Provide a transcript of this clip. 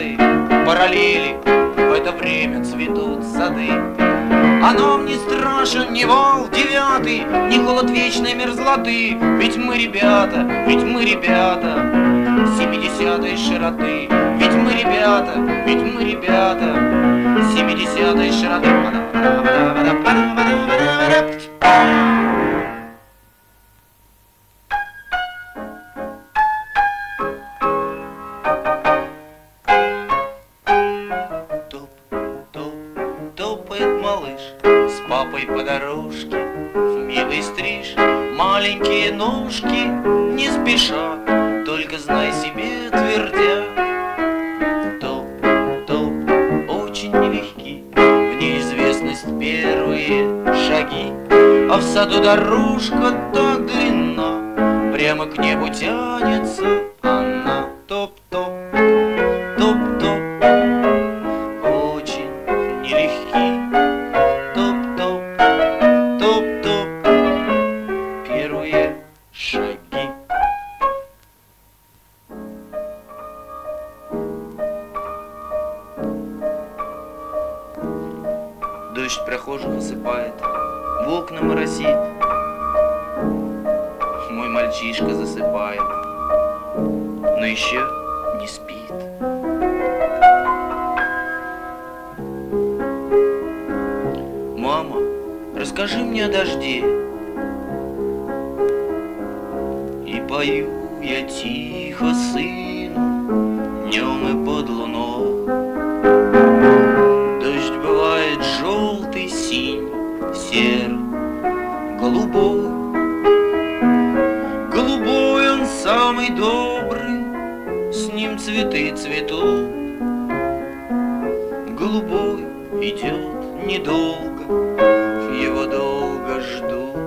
пятые параллели, в это время цветут сады. А нам не страшен ни вал девятый, ни холод вечной мерзлоты. Ведь мы ребята 70-й широты. Ведь мы ребята 70-й широты. Топает малыш с папой по дорожке, в милый стриж, маленькие ножки не спеша, только знай себе твердя. Топ, очень нелегки, в неизвестность первые шаги, а в саду дорожка так длинна, прямо к небу тянется она. Топ-топ, топ-топ, очень нелегки. Топ-топ, топ-топ, первые шаги. Дождь прохожих осыпает, в окна моросит, мой мальчишка засыпает, но еще не спит. Мама, расскажи мне о дожде. И пою я тихо сыну днем и под луной. Дождь бывает желтый, синий, серый, голубой. Голубой он самый добрый, с ним цветы цветут. Голубой идет недолго, его долго ждут.